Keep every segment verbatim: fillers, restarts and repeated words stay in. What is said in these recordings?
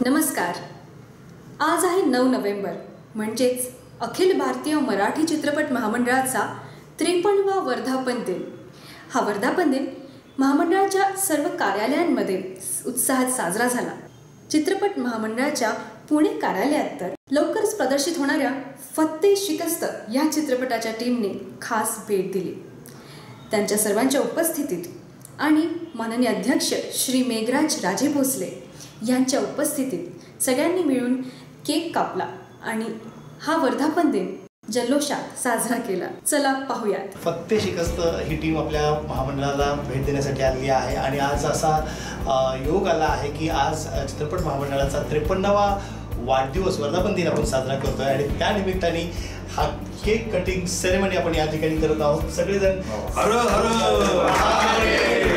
नमस्कार. आज आहे नऊ नोव्हेंबर, म्हणजेच अखिल भारतीय मराठी चित्रपट महामंडळाचा त्रेपन्नावा वर्धापन दिन. हा वर्धापन दिन महामंडळाच्या सर्व कार्यालयांमध्ये उत्साहात साजरा झाला. चित्रपट महामंडळाच्या पुणे कार्यालयात तर लवकरच प्रदर्शित होणाऱ्या फत्ते शिकस्त या चित्रपटाच्या टीमने खास भेट दिली. त्यांच्या सर्वांच्या उपस्थितीत आणि माननीय अध्यक्ष श्री मेघराज राजे भोसले यांच्या उपस्थितीत सगळ्यांनी मिळून केक कापला आणि हा वर्धापन दिन जल्लोषात साजरा केला. चला पाहूयात. फत्ते शिकस्त ही टीम आपल्या महामंडळाला भेट देण्यासाठी आली आहे आणि आज असा योग आला आहे की आज चित्रपट महामंडळाचा त्रेपन्नावा वाढदिवस वर्धापन दिन आपण साजरा करतोय आणि त्या निमित्ताने हा केक कटिंग सेरेमनी आपण या ठिकाणी करत आहोत. सगळेजण हर हर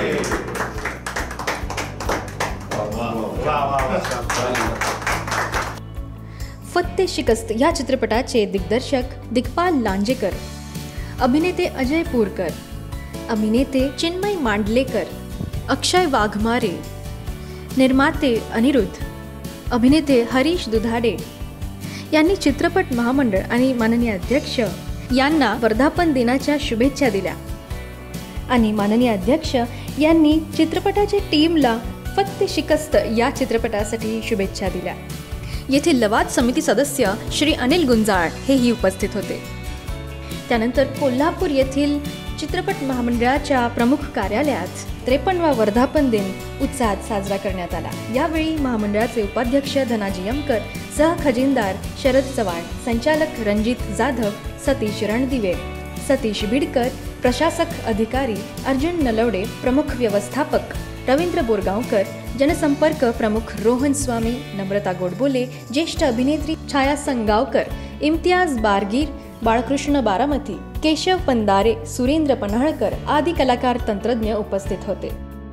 फत्ते शिकस्त या चित्रपटाचे दिग्दर्शक दिग्पाल लांजेकर, अभिनेते अजय पूरकर, अभिनेते चिन्मय मांडलेकर, अक्षय वाघमारे, निर्माते अनिरुद्ध, अभिनेते हरीश दुधाडे यांनी चित्रपट महामंडळ आणि माननीय अध्यक्ष यांना वर्धापन दिनाच्या शुभेच्छा दिल्या आणि माननीय अध्यक्ष यांनी चित्रपटाच्या टीमला फत्ते शिकस्त या चित्रपटासाठी शुभेच्छा दिल्या. येथील लवाद समिती सदस्य श्री अनिल गुंजाळ हेही उपस्थित होते. त्यानंतर कोल्हापूर येथील चित्रपट महामंडळाच्या प्रमुख कार्यालयात त्रेपन्नावा वर्धापन दिन उत्साहात साजरा करण्यात आला. यावेळी महामंडळाचे उपाध्यक्ष धनाजी यमकर, सहखजिनदार शरद चव्हाण, संचालक रणजित जाधव, सतीश रणदिवे, सतीश बिडकर, प्रशासक अधिकारी अर्जुन नलवडे, प्रमुख व्यवस्थापक रवींद्र बोरगावकर, जनसंपर्क प्रमुख रोहन स्वामी, नम्रता गोडबोले, ज्येष्ठ अभिनेत्री छाया संगावकर, इम्तियाज बारगीर, बाळकृष्ण बारामती, केशव पंदारे, सुरेंद्र पन्हाळकर आदी कलाकार तंत्रज्ञ उपस्थित होते.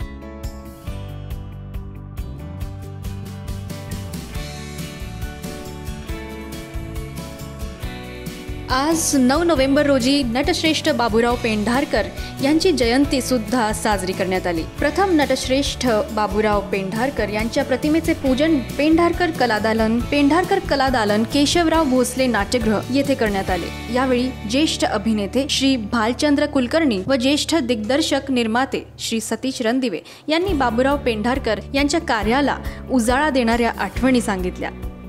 आज नऊ नोव्हेंबर रोजी नटश्रेष्ठ बाबूराव पेंढारकर यांची जयंती सुद्धा साजरी करण्यात आली. प्रथम नटश्रेष्ठ बाबूराव पेंढारकर यांच्या प्रतिमेचे पूजन पेंढारकर कलादालन, पेंढारकर कलादालन, केशवराव भोसले नाट्यगृह येथे करण्यात आले. यावेळी ज्येष्ठ अभिनेते श्री भालचंद्र कुलकर्णी व ज्येष्ठ दिग्दर्शक निर्माते श्री सतीश रणदिवे यांनी बाबूराव पेंढारकर यांच्या कार्याला उजाळा देणाऱ्या आठवणी सांगितल्या.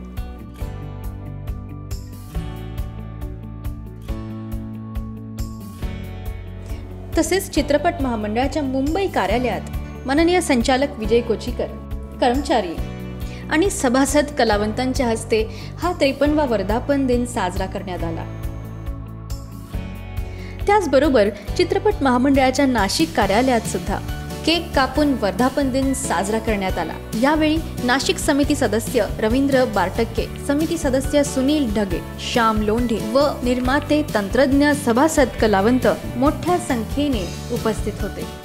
तसेच चित्रपट महामंडळाच्या मुंबई कार्यालयात माननीय संचालक विजय कोचीकर, कर्मचारी आणि सभासद कलावंतांच्या हस्ते हा त्रेपन्नावा वर्धापन दिन साजरा करण्यात आला. त्याचबरोबर चित्रपट महामंडळाच्या नाशिक कार्यालयात सुद्धा केक कापून वर्धापन दिन साजरा करण्यात आला. यावेळी नाशिक समिती सदस्य रवींद्र बारटक्के, समिती सदस्य सुनील ढगे, श्याम लोंढे व निर्माते तंत्रज्ञ सभासद कलावंत मोठ्या संख्येने उपस्थित होते.